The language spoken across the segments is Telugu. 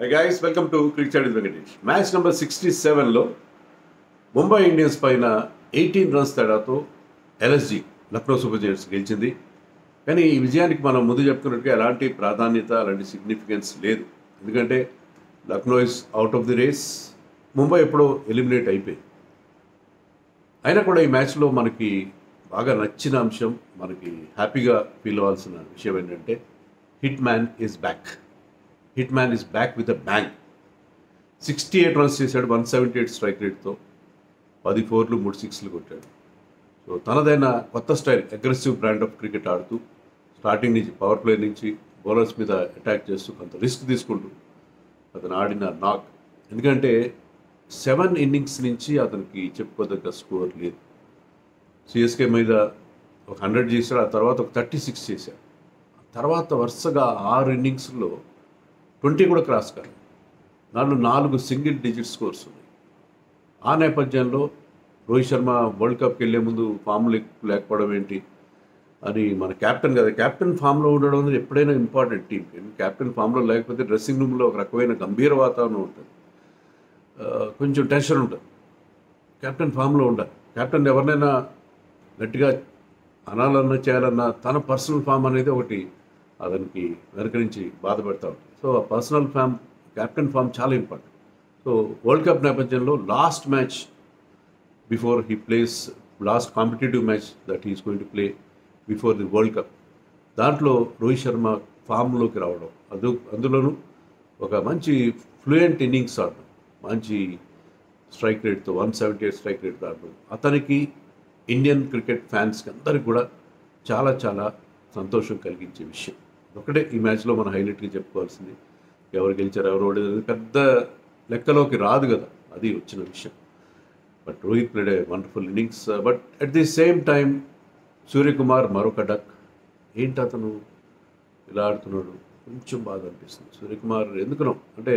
Hey guys, welcome to Cricket with Venkatesh. Match number 67లో ముంబై ఇండియన్స్ పైన 18 రన్స్ తేడాతో ఎల్ఎస్జి లక్నో సూపర్ జైంట్స్ గెలిచింది. కానీ ఈ విజయానికి మనం ముందు చెప్పుకున్నట్టుగా ఎలాంటి ప్రాధాన్యత, అలాంటి సిగ్నిఫికెన్స్ లేదు. ఎందుకంటే Lucknow is out of the race, Mumbai ఎప్పుడో ఎలిమినేట్ అయిపోయింది. అయినా కూడా ఈ మ్యాచ్లో మనకి బాగా నచ్చిన అంశం, మనకి హ్యాపీగా ఫీల్ అవ్వాల్సిన విషయం ఏంటంటే hit man is back. Hit man is back with a bang. 68 runs చేశాడు 178 స్ట్రైక్ రేట్తో, 10 4లు 3 6లు కొట్టాడు. సో తనదైన కొత్త style, aggressive brand of cricket ఆడుతూ స్టార్టింగ్ నుంచి పవర్ ప్లే నుంచి బౌలర్స్ మీద అటాక్ చేస్తూ కొంత రిస్క్ తీసుకుంటూ అతను ఆడిన నాక్. ఎందుకంటే 7 ఇన్నింగ్స్ నుంచి అతనికి చెప్పుకోదగ్గ స్కోర్ లేదు. సిఎస్కే మీద ఒక 100 చేశాడు, ఆ తర్వాత ఒక 36 చేశాడు. తర్వాత వరుసగా 6 ఇన్నింగ్స్లో 20 కూడా క్రాస్ కాదు. దాంట్లో 4 సింగిల్ డిజిట్ స్కోర్స్ ఉన్నాయి. ఆ నేపథ్యంలో రోహిత్ శర్మ వరల్డ్ కప్కి వెళ్ళే ముందు ఫామ్ లేకపోవడం ఏంటి అని, మన క్యాప్టెన్ కదా, క్యాప్టెన్ ఫామ్లో ఉండడం అనేది ఎప్పుడైనా ఇంపార్టెంట్ టీంకి. క్యాప్టెన్ ఫామ్లో లేకపోతే డ్రెస్సింగ్ రూమ్లో ఒక రకమైన గంభీర వాతావరణం ఉంటుంది, కొంచెం టెన్షన్ ఉంటుంది. క్యాప్టెన్ ఫామ్లో ఉండాలి. క్యాప్టెన్ ఎవరినైనా గట్టిగా అనాలన్నా చేయాలన్నా తన పర్సనల్ ఫామ్ అనేది ఒకటి అతనికి వెనక నుంచి బాధపడతా ఉంటుంది. సో ఆ పర్సనల్ ఫామ్, క్యాప్టెన్ ఫామ్ చాలా ఇంపార్టెంట్. సో వరల్డ్ కప్ నేపథ్యంలో last match before he plays, last competitive match that is going to play before the world cup, దాంట్లో రోహిత్ శర్మ ఫామ్లోకి రావడం, అందులోనూ ఒక మంచి ఫ్లూయెంట్ ఇన్నింగ్స్ ఆడడం, మంచి స్ట్రైక్ రేట్తో 178 స్ట్రైక్ రేట్తో ఆడడం అతనికి, ఇండియన్ క్రికెట్ ఫ్యాన్స్కి అందరికి కూడా చాలా చాలా సంతోషం కలిగించే విషయం. ఒకటే ఈ మ్యాచ్లో మనం హైలైట్గా చెప్పుకోవాల్సింది. ఎవరు గెలిచారు, ఎవరు ఓడేది పెద్ద లెక్కలోకి రాదు కదా, అది వచ్చిన విషయం. But Rohit played a wonderful innings. But at the same time Suryakumar మరొక డక్. ఏంటి అతను ఇలా ఆడుతున్నాడు, కొంచెం బాగా అనిపిస్తుంది. సూర్యకుమార్ ఎందుకునో అంటే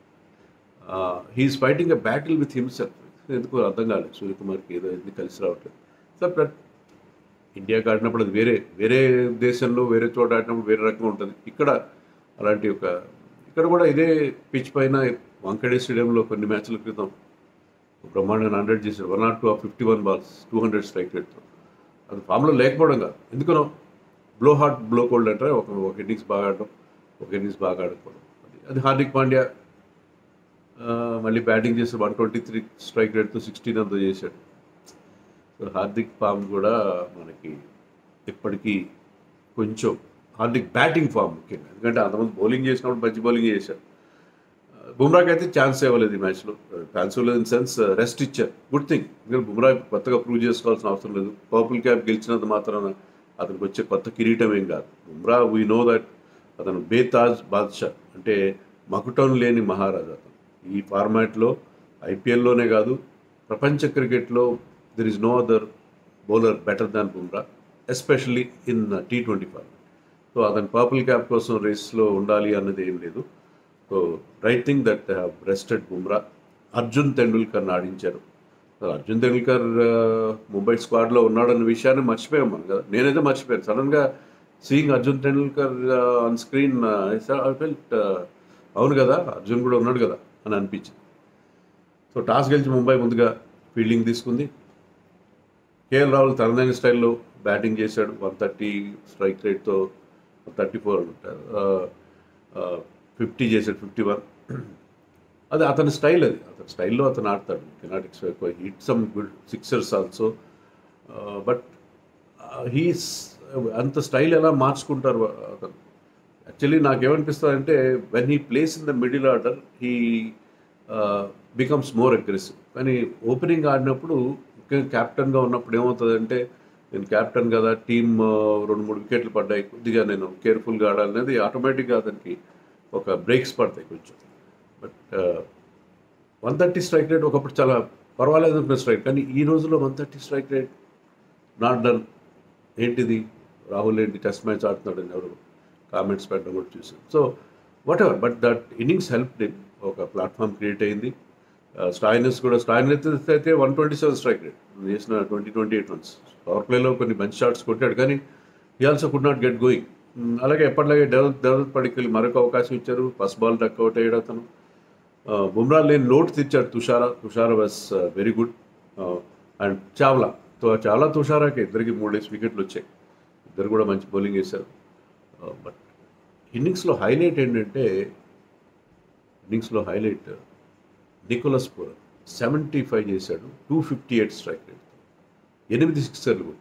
he's fighting a battle with himself. ఎందుకు అర్థం కాలేదు సూర్యకుమార్కి, ఏదో ఎందుకు కలిసి రావట్లేదు. సో బట్ ఇండియాకి ఆడినప్పుడు అది వేరే దేశంలో వేరే చోట ఆడినప్పుడు వేరే రకంగా ఉంటుంది. ఇక్కడ అలాంటి ఇక్కడ కూడా ఇదే పిచ్ పైన వాంఖేడే స్టేడియంలో కొన్ని మ్యాచ్ల క్రితం బ్రహ్మాండంగా 100 చేశాడు. 102 ఆఫ్ 51 balls 200 స్ట్రైక్ రేట్తో. అది ఫామ్లో లేకపోవడం కాదు, ఎందుకనో బ్లో హాట్ బ్లో కోల్డ్ అంటే ఒక ఇన్నింగ్స్ బాగా ఆడడం, ఒక ఇన్నింగ్స్ బాగా ఆడకపోవడం. అది హార్దిక్ పాండ్యా మళ్ళీ బ్యాటింగ్ చేసి 123 స్ట్రైక్ రేట్తో 16 అంతా చేశాడు. సో హార్దిక్ ఫామ్ కూడా మనకి ఇప్పటికీ కొంచెం, హార్దిక్ బ్యాటింగ్ ఫామ్ ముఖ్యంగా, ఎందుకంటే అంతమంది బౌలింగ్ చేసినప్పుడు మంచి బౌలింగ్ చేశారు. బుమ్రాకి అయితే ఛాన్స్ ఇవ్వలేదు ఈ మ్యాచ్లో. ఛాన్స్ ఇవ్వలేదు ఇన్ సెన్స్ రెస్ట్ ఇచ్చారు, గుడ్ థింగ్. ఎందుకంటే బుమ్రా కొత్తగా ప్రూవ్ చేసుకోవాల్సిన అవసరం లేదు. పర్పుల్ క్యాప్ గెలిచినంత మాత్రాన అతనికి వచ్చే కొత్త కిరీటం ఏం కాదు. బుమ్రా వీ నో దట్ అతను బేతాజ్ బాద్షా, అంటే మకుటం లేని మహారాజా అతను. ఈ ఫార్మాట్లో ఐపీఎల్లోనే కాదు, ప్రపంచ క్రికెట్లో there is no other bowler better than Bumrah, especially in T20 format. So అతను పర్పుల్ క్యాప్ కోసం రేస్లో ఉండాలి అన్నది ఏం లేదు. So right thing that have rested Bumrah. Arjun తెండూల్కర్ని ఆడించారు. అర్జున్ తెండూల్కర్ ముంబై స్క్వాడ్లో ఉన్నాడన్న విషయాన్ని మర్చిపోయాం మనం కదా. నేనైతే మర్చిపోయాను. సడన్గా seeing Arjun Tendulkar on screen I felt అవును కదా, అర్జున్ కూడా ఉన్నాడు కదా అని అనిపించింది. సో టాస్ గెలిచి ముంబై ముందుగా ఫీల్డింగ్ తీసుకుంది. కేఎల్ రాహుల్ తనదైన స్టైల్లో బ్యాటింగ్ చేశాడు. 130 స్ట్రైక్ రేట్తో 34 అంటారు, 50 చేశాడు, 51. అది అతని స్టైల్, అది అతని స్టైల్లో అతను ఆడతాడు. Cannot expect hit some good sixers also. But he's అంత స్టైల్ ఎలా మార్చుకుంటారు అతను. యాక్చువల్లీ నాకేమనిపిస్తుంది అంటే when he plays in the middle order he becomes more aggressive. కానీ ఓపెనింగ్ ఆడినప్పుడు, క్యాప్టెన్గా ఉన్నప్పుడు ఏమవుతుందంటే, నేను క్యాప్టెన్ కదా, టీమ్ 2-3 వికెట్లు పడ్డాయి, కొద్దిగా నేను కేర్ఫుల్గా ఆడాలనేది ఆటోమేటిక్గా అతనికి ఒక బ్రేక్స్ పడతాయి కొంచెం. బట్ 130 స్ట్రైక్ రేట్ ఒకప్పుడు చాలా పర్వాలేదు అనుకున్న స్ట్రైక్, కానీ ఈ రోజులో 130 స్ట్రైక్ రేట్ నాట్ డన్. ఏంటిది, రాహుల్ ఏంటి టెస్ట్ మ్యాచ్ ఆడుతున్నాడని ఎవరు కామెంట్స్ పెట్టడం కూడా చూసాను. So whatever, but that innings help in, ఒక ప్లాట్ఫామ్ క్రియేట్ అయింది. స్టాయినస్ అయితే 127 స్ట్రైక్ రేట్ చేసిన 28 రన్స్. పవర్ ప్లేలో కొన్ని మంచి షాట్స్ కొట్టాడు, కానీ he also could not get going. అలాగే ఎప్పటిలాగే దేవదత్ పడిక్కల్ మరొక అవకాశం ఇచ్చారు. ఫస్ట్ బాల్ డక్అవుట్ అయ్యాడు అతను. బుమ్రా లేని లోటు తెచ్చాడు Tushara was very good. And Chawla తుషారాకి ఇద్దరికి 3 వికెట్లు వచ్చాయి. ఇద్దరు కూడా మంచి బౌలింగ్ వేశారు. బట్ ఇన్నింగ్స్లో హైలైట్ ఏంటంటే నికోలస్ పూరన్ 75 చేశాడు, 258 స్ట్రైక్ రేట్, 8 సిక్సర్లు కొట్టాడు.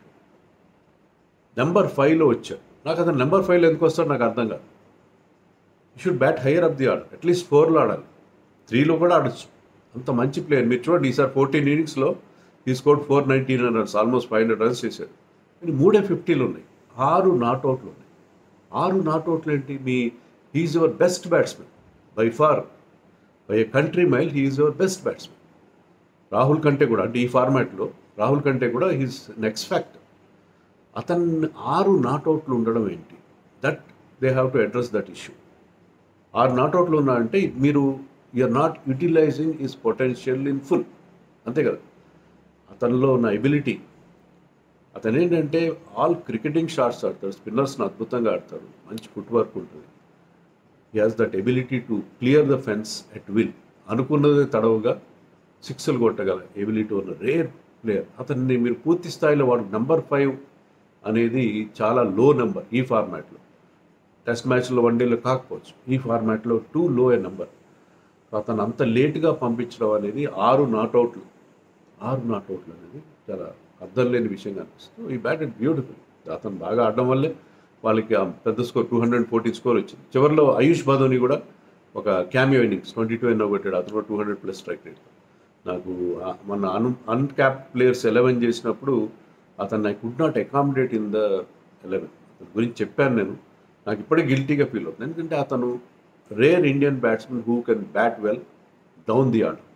నెంబర్ 5లో వచ్చాడు. నాకు అతను నెంబర్ 5లో ఎందుకు వస్తాడు నాకు అర్థం కాదు. You should bat higher up the order, at least 4లో ఆడాలి, 3లో కూడా ఆడచ్చు. అంత మంచి ప్లేయర్. మీరు చూడండి, ఈసారి 14 ఇన్నింగ్స్లో ఈ స్కోర్ 419 రన్స్, ఆల్మోస్ట్ 500 రన్స్ చేశాడు. కానీ 350 ఉన్నాయి, 6 నాట్అవుట్లు ఉన్నాయి. 6 నాట్అవుట్లు ఏంటి? He's your best batsmen by far, by a country mile he's your best batsmen. Rahul కంటే కూడా, అంటే ఈ ఫార్మాట్లో రాహుల్ కంటే కూడా హీస్ నెక్స్ట్ ఫ్యాక్టర్. అతన్ని 6 నాట్అవుట్లు ఉండడం ఏంటి? That they have to address that issue. 6 నాట్అవుట్లు ఉన్నాయంటే మీరు you're not utilizing his potential in full, అంతే కదా. అతనిలో ఉన్న ఎబిలిటీ, అతను ఏంటంటే ఆల్ క్రికెటింగ్ షాట్స్ ఆడతాడు, స్పిన్నర్స్ని అద్భుతంగా ఆడతాడు, మంచి ఫుట్ వర్క్ ఉంటుంది. He has that ability to clear the fence at will. అనుకున్నది తడవుగా సిక్స్లు కొట్టగల ఎబిలిటీ ఉన్న రేర్ ప్లేయర్. అతన్ని మీరు పూర్తి స్థాయిలో వాడు నెంబర్ 5 అనేది చాలా లో నెంబర్ ఈ ఫార్మాట్లో. టెస్ట్ మ్యాచ్లో వన్డేలో కాకపోవచ్చు, ఈ ఫార్మాట్లో టూ లో ఏ నెంబర్. అతను అంత లేటుగా పంపించడం అనేది 6 నాట్అవుట్లు అనేది చాలా అర్థం లేని విషయంగా అనిపిస్తుంది. ఈ బ్యాట్ ఇట్ బ్యూటిఫుల్. అతను బాగా ఆడడం వల్లే వాళ్ళకి పెద్ద స్కోర్ 214 స్కోర్ వచ్చింది. చివరిలో ఆయుష్ బాదోని కూడా ఒక క్యామియో ఇన్నింగ్స్ 22 ఎన్నో కొట్టాడు, అతను కూడా 200+ స్ట్రైక్ రేట్. నాకు మన అన్క్యాప్ ప్లేయర్స్ 11 చేసినప్పుడు అతను I could not accommodate in the 11. అతని గురించి చెప్పాను నేను. నాకు ఇప్పుడే గిల్టీగా ఫీల్ అవుతుంది, ఎందుకంటే అతను rare Indian batsmen who can bat well down the order.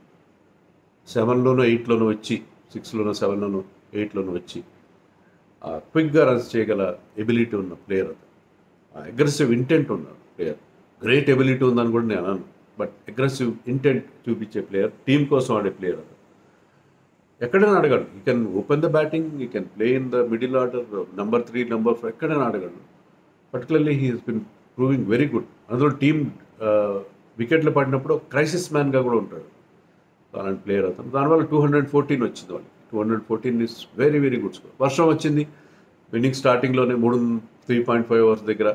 7లోనో 8లోనో వచ్చి, 6లోనో 7లోనో 8లోనో వచ్చి క్విక్గా రన్స్ చేయగల ఎబిలిటీ ఉన్న ప్లేయర్ అతను. అగ్రెసివ్ ఇంటెంట్ ఉన్న ప్లేయర్. గ్రేట్ ఎబిలిటీ ఉందని కూడా నేను అన్నాను, బట్ అగ్రెసివ్ ఇంటెంట్ చూపించే ప్లేయర్, టీం కోసం ఆడే ప్లేయర్ అతను. ఎక్కడైనా ఆడగలడు. You can open the batting, you can play in the middle order, number 3, number 5, ఎక్కడైనా ఆడగలడు. Particularly he has been proving very good. అందులో టీం వికెట్లు పడినప్పుడు క్రైసిస్ మ్యాన్గా కూడా ఉంటాడు, అలాంటి ప్లేయర్ అతను. దానివల్ల 214 వచ్చింది వాళ్ళకి. 214 is very very good score. వర్షం వచ్చింది ఇన్నింగ్స్ స్టార్టింగ్లోనే 3.5 ఓవర్స్ దగ్గర,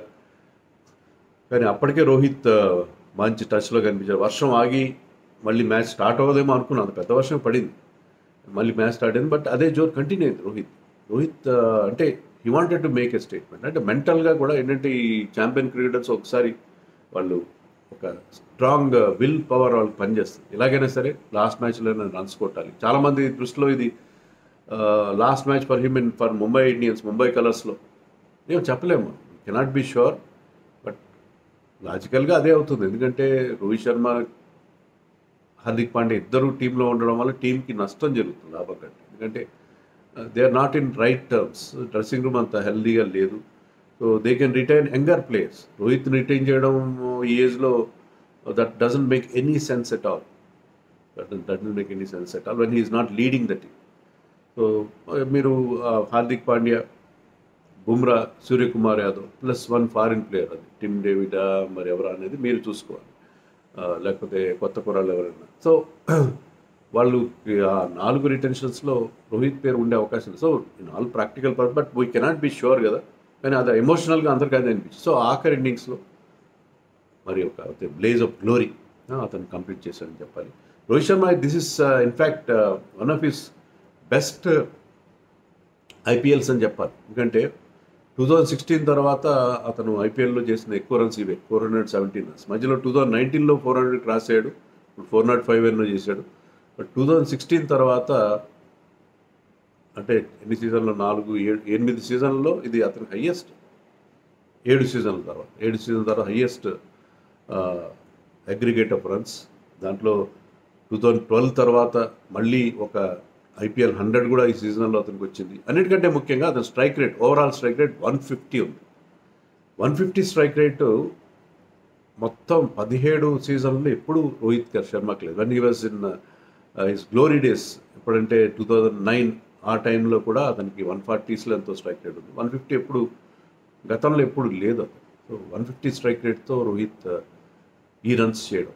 కానీ అప్పటికే రోహిత్ మంచి టచ్లో కనిపించాడు. వర్షం ఆగి మళ్ళీ మ్యాచ్ స్టార్ట్ అవ్వదేమో అనుకున్నాను, అంత పెద్ద వర్షం పడింది, మళ్ళీ మ్యాచ్ స్టార్ట్ అయింది. బట్ అదే జోర్ కంటిన్యూ అయింది. రోహిత్ అంటే he wanted to make a statement. అంటే మెంటల్గా కూడా ఏంటంటే ఈ ఛాంపియన్ క్రికెటర్స్ ఒకసారి వాళ్ళు ఒక స్ట్రాంగ్ విల్ పవర్ వాళ్ళకి పనిచేస్తుంది. ఎలాగైనా సరే లాస్ట్ మ్యాచ్లో రన్స్ కొట్టాలి. చాలామంది దృష్టిలో ఇది last match for him in for Mumbai Indians, Mumbai కలర్స్లో ఏమో చెప్పలేము, కెనాట్ బి షూర్. బట్ లాజికల్గా అదే అవుతుంది, ఎందుకంటే రోహిత్ శర్మ, హార్దిక్ పాండ్యా ఇద్దరు టీంలో ఉండడం వల్ల టీంకి నష్టం జరుగుతుంది లాభం కంటే. ఎందుకంటే they are not in right terms. Dressing room అంత హెల్దీగా లేదు. So they can retain younger players. రోహిత్ని రిటైన్ చేయడం ఈ ఏజ్లో that doesn't make any sense at all. When he is not leading the team. So మీరు హార్దిక్ పాండ్యా, బుమ్రా, సూర్యకుమార్ యాదవ్ +1 ఫారిన్ ప్లేయర్, అది టిమ్ డేవిడా మరి ఎవరా అనేది మీరు చూసుకోవాలి, లేకపోతే కొత్త కుర్రాళ్ళు ఎవరైనా. సో వాళ్ళు ఆ 4 రిటెన్షన్స్లో రోహిత్ పేరు ఉండే అవకాశం ఉంది. So in all practical purpose, but we cannot be sure కదా. కానీ అది ఎమోషనల్గా అందరికీ అదే అనిపించింది. సో ఆఖరి ఇన్నింగ్స్లో మరి ఒక బ్లేజ్ ఆఫ్ గ్లోరీ అతను కంప్లీట్ చేశాడని చెప్పాలి. Rohit Sharma, this is in fact one of his best IPLs అని చెప్పాలి. ఎందుకంటే 2016 తర్వాత అతను ఐపీఎల్లో చేసిన ఎక్కువ రన్స్ ఇవే, 417 రన్స్. మధ్యలో 2019లో 400 క్రాస్ అయ్యాడు, ఇప్పుడు 405 ఎన్నో చేశాడు. బట్ 2016 తర్వాత అంటే ఎన్ని సీజన్లో, 8 సీజన్లలో ఇది అతనికి హయ్యెస్ట్. 7 సీజన్ల తర్వాత హయ్యెస్ట్ అగ్రిగేట్ ఆఫ్ రన్స్. దాంట్లో 2012 తర్వాత మళ్ళీ ఒక IPL 100 కూడా ఈ సీజన్లో అతనికి వచ్చింది. అన్నిటికంటే ముఖ్యంగా అతని strike rate, overall strike rate 150 ఉంది. 150 స్ట్రైక్ రేటు మొత్తం 17 సీజన్లో ఎప్పుడు రోహిత్ శర్మకి లేదు. When he was in his glory days, ఎప్పుడంటే 2009 ఆ టైంలో కూడా అతనికి 140స్లో ఎంతో స్ట్రైక్ రేట్ ఉంది. 150 ఎప్పుడు గతంలో ఎప్పుడు లేదు అది. సో 150 స్ట్రైక్ రేట్తో రోహిత్ ఈ రన్స్ చేయడం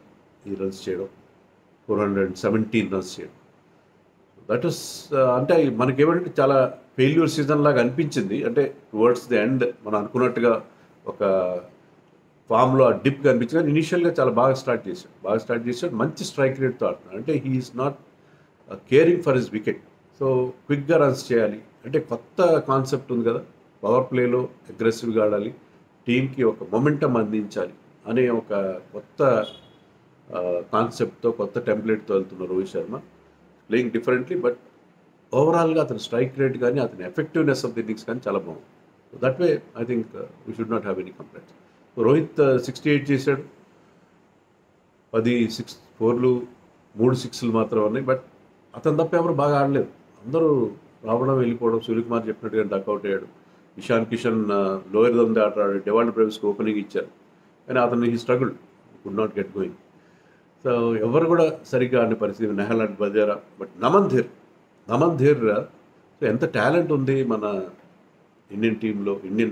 417 రన్స్ చేయడం, దట్ ఇస్ అంటే మనకేమంటే చాలా ఫెయిల్యూర్ సీజన్ లాగా అనిపించింది. అంటే టువర్డ్స్ ది ఎండ్ మనం అనుకున్నట్టుగా ఒక ఫామ్లో ఆ డిప్ కనిపించింది. కానీ ఇనీషియల్గా చాలా బాగా స్టార్ట్ చేశాడు. మంచి స్ట్రైక్ రేట్తో ఆడుతున్నాడు. అంటే he's not caring for his wicket. So క్విక్గా రన్స్ చేయాలి అంటే కొత్త కాన్సెప్ట్ ఉంది కదా, పవర్ ప్లేలో అగ్రెసివ్గా ఆడాలి, టీంకి ఒక మొమెంటం అందించాలి అనే ఒక కొత్త కాన్సెప్ట్తో, కొత్త టెంప్లెట్తో వెళ్తున్న Rohit Sharma, playing differently. But ఓవరాల్గా అతని స్ట్రైక్ రేట్ కానీ అతని ఎఫెక్టివ్నెస్ ఆఫ్ ది ఇన్నింగ్స్ కానీ చాలా బాగుంది. So that way I think we should not have any complaints. So Rohit 68 చేశాడు, 10 4లు 3 6లు మాత్రం ఉన్నాయి. బట్ అతను తప్ప ఎవరు బాగా ఆడలేదు. అందరూ రావడం వెళ్ళిపోవడం. సూర్యకుమార్ చెప్పినట్టుగా డక్అవుట్ అయ్యాడు. ఇషాన్ కిషన్ లోయర్ దమ్ ది ఆట ఆడాడు. డెవాల్డ్ బ్రేవిస్కి ఓపెనింగ్ ఇచ్చారు, కానీ అతను he struggle, could not get going. So ఎవరు కూడా సరిగ్గా ఆడిన పరిస్థితి. నెహల్ అండ్ బజారా. బట్ నమన్ ధీర్ సో ఎంత టాలెంట్ ఉంది మన ఇండియన్ టీంలో,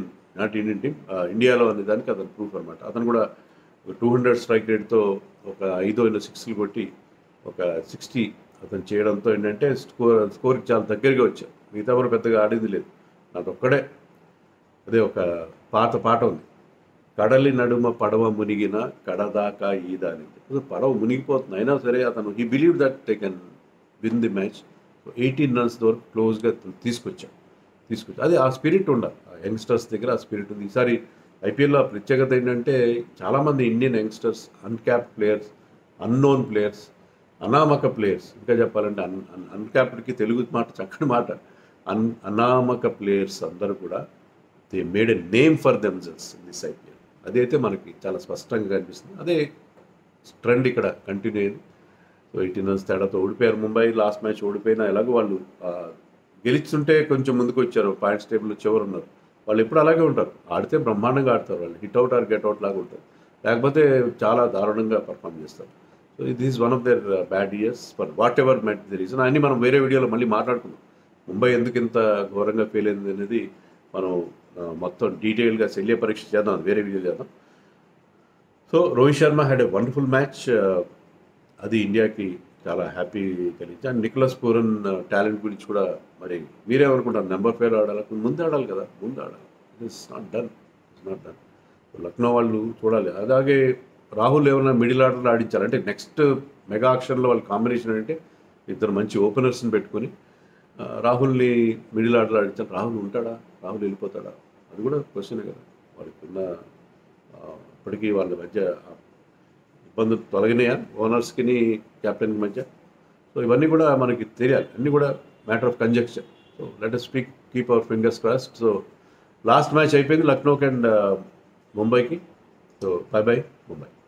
ఇండియాలో అనే దానికి అతను ప్రూఫ్ అనమాట. అతను కూడా 200 స్ట్రైక్ రేట్తో ఒక 5 6లు కొట్టి ఒక 60 అతను చేయడంతో ఏంటంటే స్కోర్కి చాలా దగ్గరగా వచ్చారు. మిగతా కూడా పెద్దగా ఆడింది లేదు. నాదొక్కడే అదే ఒక పాట ఉంది, కడలి నడుమ పడవ మునిగిన కడదాకా ఈదానింది. పడవ మునిగిపోతుంది, అయినా సరే అతను he believe that they can win the match. 18 runs వరకు క్లోజ్గా తీసుకొచ్చాడు. అది ఆ స్పిరిట్ ఉండాలి, ఆ యంగ్స్టర్స్ దగ్గర ఆ స్పిరిట్ ఉంది. ఈసారి ఐపీఎల్లో ఆ ప్రత్యేకత ఏంటంటే చాలామంది Indian youngsters, uncapped players, unknown players, అనామక ప్లేయర్స్, ఇంకా చెప్పాలంటే అన్క్యాప్డ్కి తెలుగు మాట చక్కని మాట, అనామక ప్లేయర్స్ అందరూ కూడా they made a name for themselves in this IPL. అదైతే మనకి చాలా స్పష్టంగా కనిపిస్తుంది. అదే ట్రెండ్ ఇక్కడ కంటిన్యూ అయింది. సో 18 రన్స్ తేడాతో ఓడిపోయారు ముంబై. లాస్ట్ మ్యాచ్ ఓడిపోయినా ఎలాగో వాళ్ళు గెలుచుంటే కొంచెం ముందుకు వచ్చారు, పాయింట్స్ టేబుల్లో చివరు ఉన్నారు. వాళ్ళు ఎప్పుడు అలాగే ఉంటారు, ఆడితే బ్రహ్మాండంగా ఆడతారు, వాళ్ళు hit out or get out లాగా ఉంటారు, లేకపోతే చాలా దారుణంగా పర్ఫామ్ చేస్తారు. So this is one of their bad years for whatever met the reason. అన్నీ మనం వేరే వీడియోలో మళ్ళీ మాట్లాడుకుందాం. ముంబై ఎందుకు ఇంత ఘోరంగా ఫెయిల్ అయింది అనేది మనం మొత్తం డీటెయిల్గా శల్య పరీక్ష చేద్దాం, వేరే వీడియో చేద్దాం. So Rohit Sharma had a wonderful match. అది ఇండియాకి చాలా హ్యాపీ కలిగింది. అండ్ నికోలస్ పూరన్ టాలెంట్ గురించి కూడా మరి మీరేమనుకుంటారు? నెంబర్ 5 ఆడాలి, ముందు ఆడాలి కదా, ముందు ఆడాలి. It is not done. Lucknow వాళ్ళు చూడాలి. అలాగే రాహుల్ ఏమైనా మిడిల్ ఆర్డర్లో ఆడించారు అంటే నెక్స్ట్ మెగా ఆక్షన్లో వాళ్ళ కాంబినేషన్ అంటే ఇద్దరు మంచి ఓపెనర్స్ని పెట్టుకొని రాహుల్ని మిడిల్ ఆర్డర్లో ఆడించారు. రాహుల్ ఉంటాడా, రాహుల్ వెళ్ళిపోతాడా, అది కూడా క్వశ్చనే కదా. వాళ్ళకి ఉన్న ఇప్పటికీ వాళ్ళ మధ్య ఇబ్బందులు తొలగినాయా ఓనర్స్కి కెప్టెన్కి మధ్య? సో ఇవన్నీ కూడా మనకి తెలియాలి, అన్నీ కూడా matter of conjecture. So let us keep our fingers crossed. So last match అయిపోయింది లక్నోకి అండ్ ముంబైకి. So bye bye Mumbai.